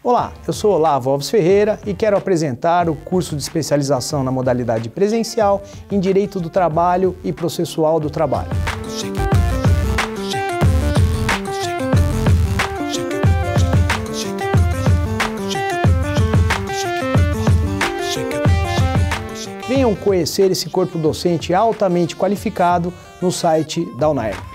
Olá, eu sou Olavo Alves Ferreira e quero apresentar o curso de especialização na modalidade presencial em Direito do Trabalho e Processual do Trabalho. Venham conhecer esse corpo docente altamente qualificado no site da UNAERJ.